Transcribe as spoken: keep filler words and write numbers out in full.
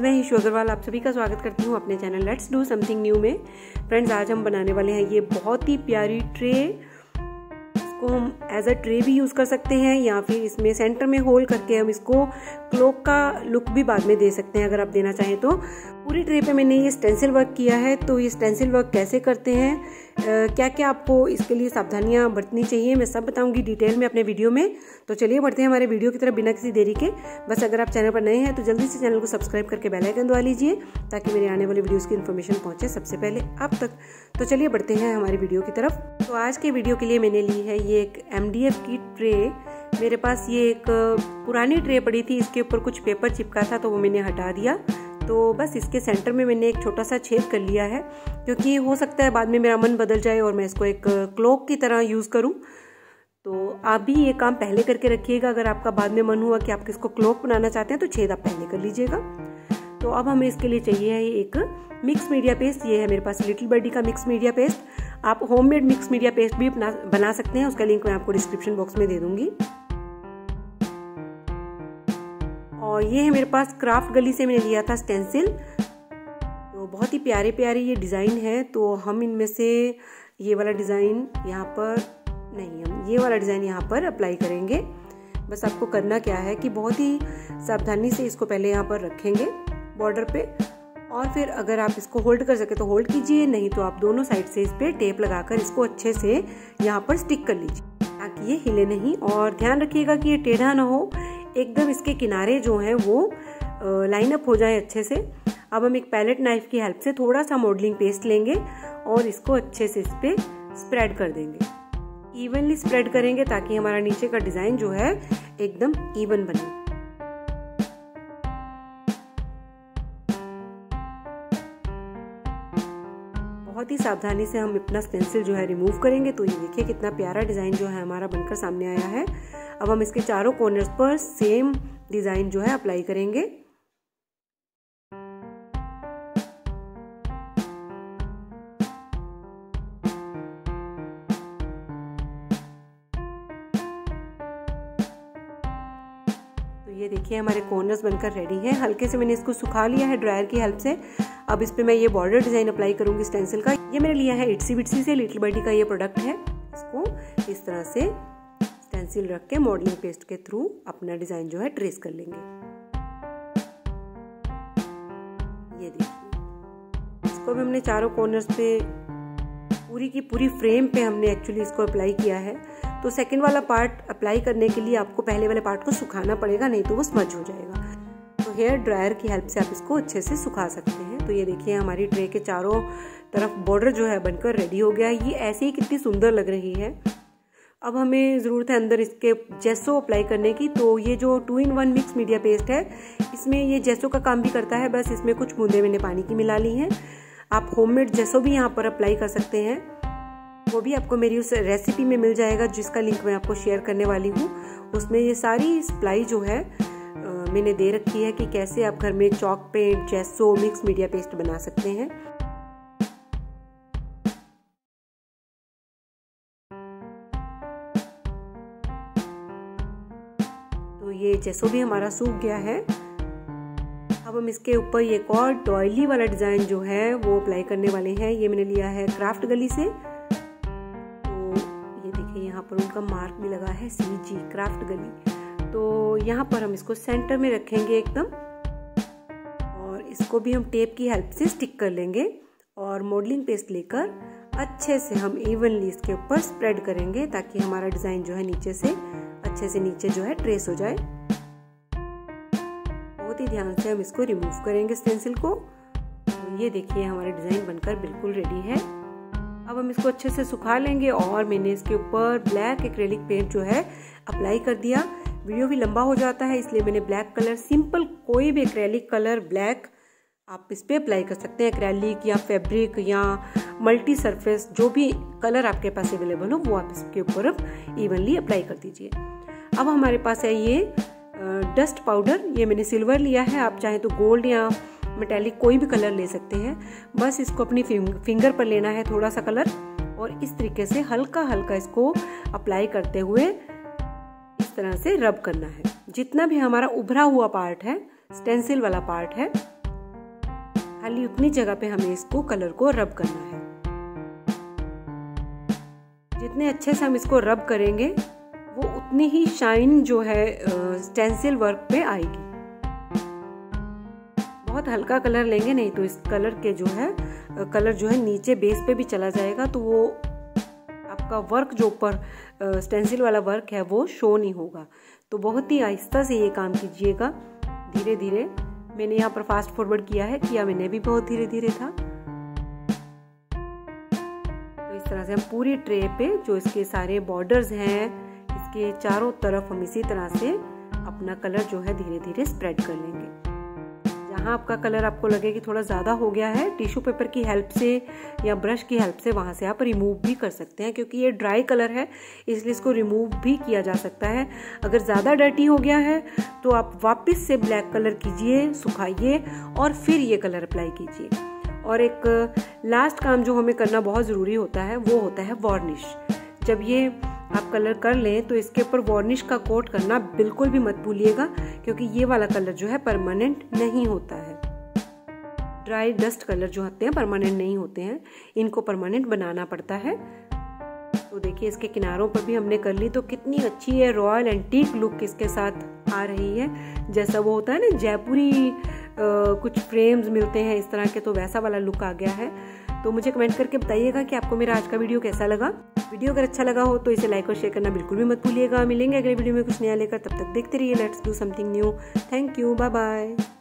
मैं ईशू अग्रवाल आप सभी का स्वागत करती हूँ अपने channel let's do something new में। फ्रेंड्स, आज हम बनाने वाले हैं ये बहुत ही प्यारी ट्रे। इसको हम एज अ ट्रे भी यूज़ कर सकते हैं या फिर इसमें सेंटर में होल करके हम इसको क्लोक का लुक भी बाद में दे सकते हैं अगर आप देना चाहें तो। पूरी ट्रे पे मैंने ये स्टेंसिल वर्क किया है। तो ये स्टेंसिल वर्क कैसे करते हैं, आ, क्या क्या आपको इसके लिए सावधानियां बरतनी चाहिए, मैं सब बताऊंगी डिटेल में अपने वीडियो में। तो चलिए बढ़ते हैं हमारे वीडियो की तरफ बिना किसी देरी के। बस अगर आप चैनल पर नए हैं तो जल्दी से चैनल को सब्सक्राइब करके बेल आइकन दबा लीजिए ताकि मेरे आने वाले वीडियोस की इन्फॉर्मेशन पहुंचे सबसे पहले आप तक। तो चलिए बढ़ते हैं हमारी वीडियो की तरफ। तो आज के वीडियो के लिए मैंने ली है ये एक एम डी एफ की ट्रे। मेरे पास ये एक पुरानी ट्रे पड़ी थी, इसके ऊपर कुछ पेपर चिपका था तो वो मैंने हटा दिया। तो बस इसके सेंटर में मैंने एक छोटा सा छेद कर लिया है क्योंकि हो सकता है बाद में मेरा मन बदल जाए और मैं इसको एक क्लॉक की तरह यूज़ करूं। तो आप भी ये काम पहले करके रखिएगा। अगर आपका बाद में मन हुआ कि आप इसको क्लॉक बनाना चाहते हैं तो छेद आप पहले कर लीजिएगा। तो अब हमें इसके लिए चाहिए है एक मिक्स मीडिया पेस्ट। ये है मेरे पास लिटिल बर्डी का मिक्स मीडिया पेस्ट। आप होममेड मिक्स मीडिया पेस्ट भी बना, बना सकते हैं, उसका लिंक मैं आपको डिस्क्रिप्शन बॉक्स में दे दूंगी। और ये है मेरे पास क्राफ्ट गली से मैंने लिया था स्टेंसिल। तो बहुत ही प्यारे प्यारे ये डिज़ाइन है। तो हम इनमें से ये वाला डिज़ाइन यहाँ पर नहीं, हम ये वाला डिज़ाइन यहाँ पर अप्लाई करेंगे। बस आपको करना क्या है कि बहुत ही सावधानी से इसको पहले यहाँ पर रखेंगे बॉर्डर पे, और फिर अगर आप इसको होल्ड कर सके तो होल्ड कीजिए, नहीं तो आप दोनों साइड से इस पे टेप लगाकर इसको अच्छे से यहाँ पर स्टिक कर लीजिए ताकि ये हिले नहीं। और ध्यान रखिएगा कि ये टेढ़ा ना हो, एकदम इसके किनारे जो हैं वो लाइन अप हो जाए अच्छे से। अब हम एक पैलेट नाइफ की हेल्प से थोड़ा सा मॉडलिंग पेस्ट लेंगे और इसको अच्छे से इस पे स्प्रेड कर देंगे। इवनली स्प्रेड करेंगे ताकि हमारा नीचे का डिजाइन जो है एकदम इवन बने। बहुत ही सावधानी से हम अपना स्टेंसिल जो है रिमूव करेंगे। तो ये देखिए कितना प्यारा डिजाइन जो है हमारा बनकर सामने आया है। अब हम इसके चारों कॉर्नर्स पर सेम डिजाइन जो है अप्लाई करेंगे। तो ये देखिए हमारे कॉर्नर्स बनकर रेडी हैं। हल्के से मैंने इसको सुखा लिया है ड्रायर की हेल्प से। अब इस पे मैं ये बॉर्डर डिजाइन अप्लाई करूंगी स्टेंसिल का। ये मैंने लिया है इट्सी बिट्सी से, लिटिल बर्डी का ये प्रोडक्ट है। इसको इस तरह से स्टेंसिल रख के मॉडलिंग पेस्ट के थ्रू अपना डिजाइन जो है ट्रेस कर लेंगे। ये देखिए इसको भी हमने चारों कॉर्नर्स पे पूरी की पूरी फ्रेम पे हमने एक्चुअली इसको अप्लाई किया है। तो सेकंड वाला पार्ट अप्लाई करने के लिए आपको पहले वाले पार्ट को सुखाना पड़ेगा, नहीं तो वो स्मज हो जाएगा। तो हेयर ड्रायर की हेल्प से आप इसको अच्छे से सुखा सकते हैं। तो ये देखिए हमारी ट्रे के चारों तरफ बॉर्डर जो है बनकर रेडी हो गया। ये ऐसे ही कितनी सुंदर लग रही है। अब हमें ज़रूरत है अंदर इसके जेसो अप्लाई करने की। तो ये जो two in one mix media paste है, इसमें ये जेसो का काम भी करता है। बस इसमें कुछ बूंदे मैंने पानी की मिला ली हैं। आप होममेड जेसो भी यहाँ पर अप्लाई कर सकते हैं, वो भी आपको मेरी उस रेसिपी में मिल जाएगा जिसका लिंक मैं आपको शेयर करने वाली हूँ। उसमें ये सारी सप्लाई जो है आ, मैंने दे रखी है कि कैसे आप घर में chalk paint, gesso, mix media paste बना सकते हैं। तो ये जेसो भी हमारा सूख गया है। अब हम इसके ऊपर एक और डॉयली वाला डिजाइन जो है वो अप्लाई करने वाले हैं। ये मैंने लिया है क्राफ्ट गली से। तो ये देखिए यहाँ पर उनका मार्क भी लगा है, सी जी क्राफ्ट गली। तो यहाँ पर हम इसको सेंटर में रखेंगे एकदम, और इसको भी हम टेप की हेल्प से स्टिक कर लेंगे और मॉडलिंग पेस्ट लेकर अच्छे से हम इवनली इसके ऊपर स्प्रेड करेंगे ताकि हमारा डिजाइन जो है नीचे से अच्छे से नीचे जो है ट्रेस हो जाए। बहुत ही ध्यान से हम इसको रिमूव करेंगे स्टेंसिल को। तो ये देखिए हमारा डिजाइन बनकर बिल्कुल रेडी है। अब हम इसको अच्छे से सुखा लेंगे और मैंने इसके ऊपर ब्लैक एक्रेलिक पेंट जो है अप्लाई कर दिया। वीडियो भी लंबा हो जाता है इसलिए मैंने ब्लैक कलर, सिंपल कोई भी एक्रेलिक कलर ब्लैक आप इस पे अप्लाई कर सकते हैं। एक्रेलिक या फैब्रिक या मल्टी सरफेस, जो भी कलर आपके पास अवेलेबल हो वो आप इसके ऊपर अब इवनली अप्लाई कर दीजिए। अब हमारे पास है ये डस्ट पाउडर। ये मैंने सिल्वर लिया है, आप चाहें तो गोल्ड या मेटेलिक कोई भी कलर ले सकते हैं। बस इसको अपनी फिंगर पर लेना है थोड़ा सा कलर, और इस तरीके से हल्का हल्का इसको अप्लाई करते हुए इस तरह से रब करना है। जितना भी हमारा उभरा हुआ पार्ट है, स्टेंसिल वाला पार्ट है, खाली उतनी जगह पे हमें इसको कलर को रब करना है। जितने अच्छे से हम इसको रब करेंगे वो उतनी ही शाइन जो है स्टेंसिल वर्क पे आएगी। बहुत हल्का कलर लेंगे नहीं तो इस कलर के जो है कलर जो है नीचे बेस पे भी चला जाएगा, तो वो आपका वर्क जो ऊपर स्टेंसिल वाला वर्क है वो शो नहीं होगा। तो बहुत ही आहिस्ता से ये काम कीजिएगा, धीरे धीरे। मैंने यहाँ पर फास्ट फॉरवर्ड किया है, किया मैंने भी बहुत धीरे धीरे था। तो इस तरह से हम पूरी ट्रे पे जो इसके सारे बॉर्डर्स हैं इसके चारों तरफ हम इसी तरह से अपना कलर जो है धीरे धीरे स्प्रेड कर लेंगे। जहाँ आपका कलर आपको लगे कि थोड़ा ज़्यादा हो गया है, टिश्यू पेपर की हेल्प से या ब्रश की हेल्प से वहाँ से आप रिमूव भी कर सकते हैं, क्योंकि ये ड्राई कलर है इसलिए इसको रिमूव भी किया जा सकता है। अगर ज़्यादा डर्टी हो गया है तो आप वापस से ब्लैक कलर कीजिए, सुखाइए और फिर ये कलर अप्लाई कीजिए। और एक लास्ट काम जो हमें करना बहुत ज़रूरी होता है वो होता है वार्निश। जब ये आप कलर कर लें तो इसके ऊपर वार्निश का कोट करना बिल्कुल भी मत भूलिएगा, क्योंकि ये वाला कलर जो है परमानेंट नहीं होता है। ड्राई डस्ट कलर जो होते हैं परमानेंट नहीं होते हैं, इनको परमानेंट बनाना पड़ता है। तो देखिए इसके किनारों पर भी हमने कर ली, तो कितनी अच्छी है रॉयल एंटीक लुक इसके साथ आ रही है। जैसा वो होता है ना जयपुरी कुछ फ्रेम्स मिलते हैं इस तरह के, तो वैसा वाला लुक आ गया है। तो मुझे कमेंट करके बताइएगा कि आपको मेरा आज का वीडियो कैसा लगा। वीडियो अगर अच्छा लगा हो तो इसे लाइक और शेयर करना बिल्कुल भी मत भूलिएगा। मिलेंगे अगले वीडियो में कुछ नया लेकर, तब तक देखते रहिए let's do something new. Thank you, bye bye.